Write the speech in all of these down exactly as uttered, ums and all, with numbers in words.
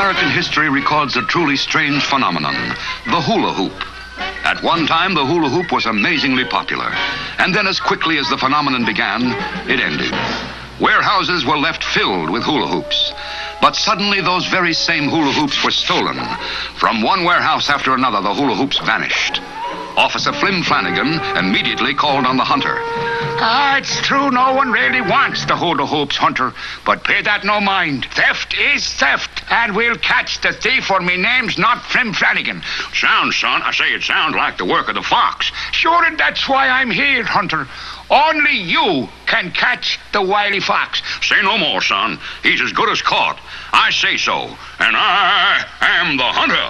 American history records a truly strange phenomenon, the hula hoop. At one time, the hula hoop was amazingly popular. And then as quickly as the phenomenon began, it ended. Warehouses were left filled with hula hoops. But suddenly those very same hula hoops were stolen. From one warehouse after another, the hula hoops vanished. Officer Flim Flanagan immediately called on the hunter. Ah, it's true no one really wants the hula hoops, Hunter. But pay that no mind. Theft is theft. And we'll catch the thief, for me name's not Flim Flanagan. Sounds, son, I say it sounds like the work of the fox. Sure, and that's why I'm here, Hunter. Only you can catch the wily fox. Say no more, son. He's as good as caught. I say so. And I am the hunter.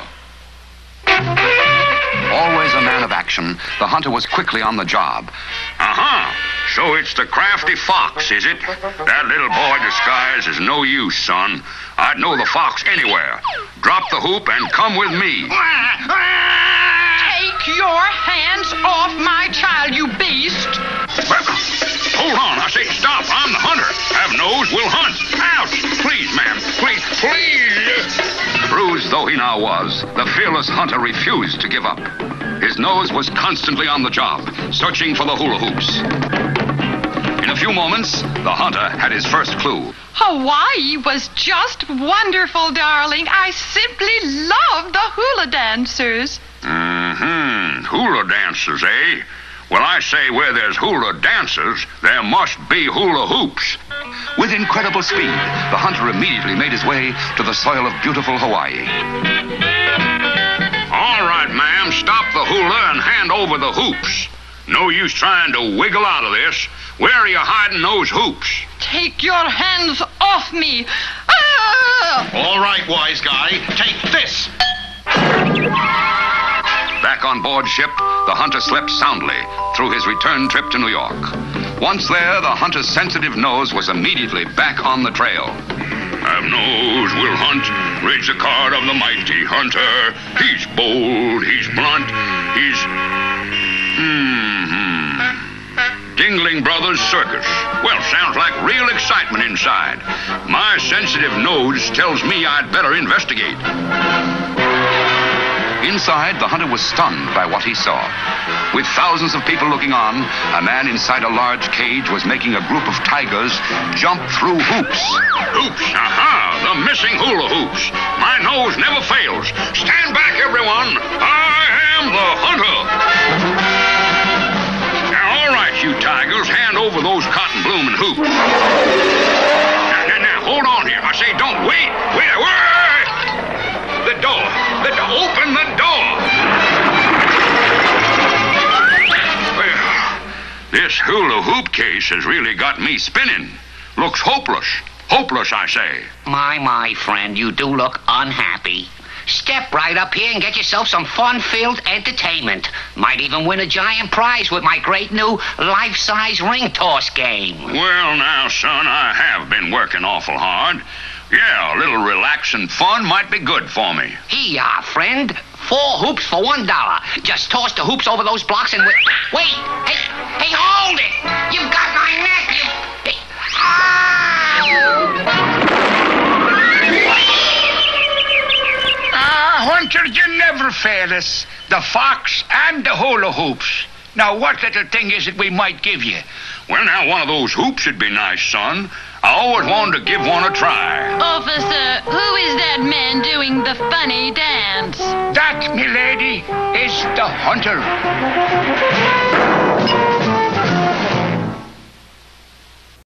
Always a man of action, the hunter was quickly on the job. Uh-huh. So it's the crafty fox, is it? That little boy disguise is no use, son. I'd know the fox anywhere. Drop the hoop and come with me. Take your hands off my child, you beast. Well, hold on. I say stop. I'm the hunter. Have nose, we'll hunt. Ouch. Please, ma'am. Please, please. Bruised though he now was, the fearless hunter refused to give up. His nose was constantly on the job, searching for the hula hoops. In a few moments, the hunter had his first clue. Hawaii was just wonderful, darling. I simply love the hula dancers. Mm-hmm. Hula dancers, eh? Well, I say where there's hula dancers, there must be hula hoops. With incredible speed, the hunter immediately made his way to the soil of beautiful Hawaii. All right, ma'am, stop the hula and hand over the hoops. No use trying to wiggle out of this. Where are you hiding those hoops? Take your hands off me. Ah! All right, wise guy, take this. Back on board ship, the hunter slept soundly through his return trip to New York. Once there, the hunter's sensitive nose was immediately back on the trail. Have nose, will hunt, reads the card of the mighty hunter. He's bold, he's blunt, he's... Hmm. Dingling Brothers Circus. Well, sounds like real excitement inside. My sensitive nose tells me I'd better investigate. Inside, the hunter was stunned by what he saw. With thousands of people looking on, a man inside a large cage was making a group of tigers jump through hoops. Hoops? Aha! The missing hula hoops. My nose never fails. Stand back, everyone. I am the hunter. Now, all right, you tigers, hand over those cotton blooming hoops. Now, now, now, hold on here. I say don't wait. Wait, wait. The door. The door. Open the door. Well, this hula hoop case has really got me spinning. Looks hopeless. Hopeless, I say. My, my friend, you do look unhappy. Step right up here and get yourself some fun-filled entertainment. Might even win a giant prize with my great new life-size ring toss game. Well, now, son, I have been working awful hard. Yeah, a little relaxing fun might be good for me. Here you are, friend. Four hoops for one dollar. Just toss the hoops over those blocks and... Wait, wait. Hey, hey, hold it. You've got my neck. You... Hey. Ah, Hunter, you never fail us. The fox and the hula hoops. Now, what little thing is it we might give you? Well, now, one of those hoops would be nice, son. I always wanted to give one a try. Officer, who is that man doing the funny dance? That, milady, is the hunter.